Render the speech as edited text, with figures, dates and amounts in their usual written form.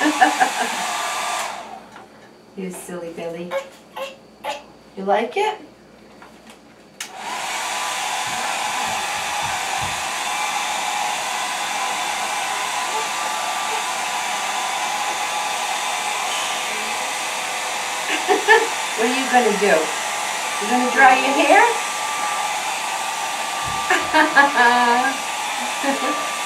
You silly Billy. You like it? What are you going to do? You going to dry your hair?